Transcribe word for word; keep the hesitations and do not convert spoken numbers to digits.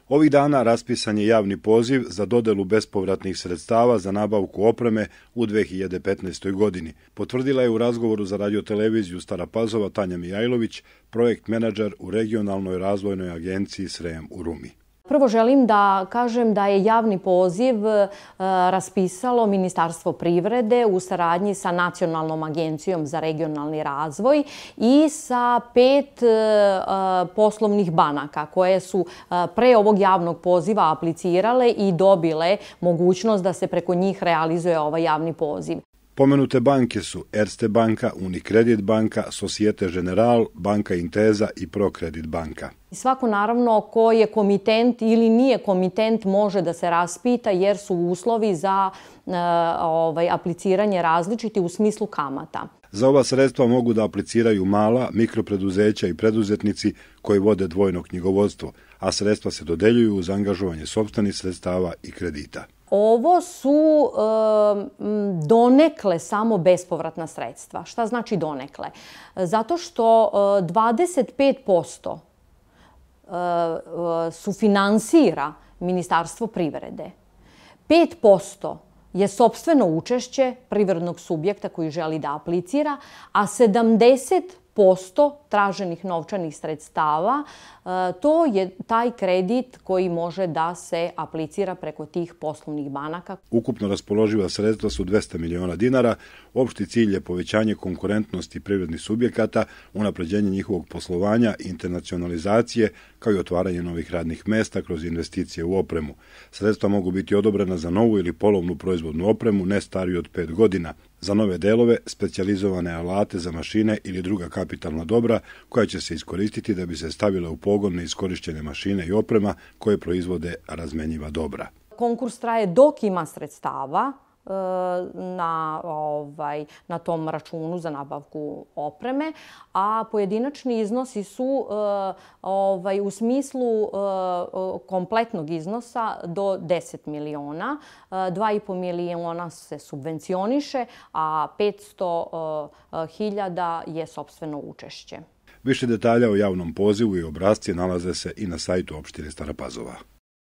Ovih dana raspisan je javni poziv za dodelu bespovratnih sredstava za nabavku opreme u dve hiljade petnaestoj. godini. Potvrdila je u razgovoru za radioteleviziju Stara Pazova Tanja Mijajlović, projekt menadžer u regionalnoj razvojnoj agenciji Srem u Rumi. Prvo želim da kažem da je javni poziv raspisalo Ministarstvo privrede u saradnji sa Nacionalnom agencijom za regionalni razvoj i sa pet poslovnih banaka koje su pre ovog javnog poziva aplicirale i dobile mogućnost da se preko njih realizuje ovaj javni poziv. Pomenute banke su Erste banka, Unicredit banka, Societe Generale, Banka Intesa i Procredit banka. Svako naravno ko je komitent ili nije komitent može da se raspita jer su uslovi za ovaj, apliciranje različiti u smislu kamata. Za ova sredstva mogu da apliciraju mala, mikropreduzeća i preduzetnici koji vode dvojno knjigovodstvo, a sredstva se dodeljuju uz angažovanje sopstvenih sredstava i kredita. Ovo su e, donekle samo bespovratna sredstva. Šta znači donekle? Zato što e, dvadeset pet posto e, sufinansira Ministarstvo privrede. pet posto je sopstveno učešće privrednog subjekta koji želi da aplicira, a sedamdeset posto traženih novčanih sredstava, to je taj kredit koji može da se aplicira preko tih poslovnih banaka. Ukupno raspoloživa sredstva su dvesta miliona dinara. Opšti cilj je povećanje konkurentnosti privrednih subjekata, unapređenje njihovog poslovanja, internacionalizacije, kao i otvaranje novih radnih mesta kroz investicije u opremu. Sredstva mogu biti odobrena za novu ili polovnu proizvodnu opremu ne stariju od pet godina, za nove delove, specijalizovane alate za mašine ili druga kapitalna dobra koja će se iskoristiti da bi se stavile u pogon neiskorišćene mašine i oprema koje proizvode razmenjiva dobra. Konkurs traje dok ima sredstava na, ovaj, na tom računu za nabavku opreme, a pojedinačni iznosi su ovaj, u smislu kompletnog iznosa do deset miliona. dva i po miliona se subvencioniše, a petsto hiljada je sopstveno učešće. Više detalja o javnom pozivu i obrasci nalaze se i na sajtu opštine Stara Pazova.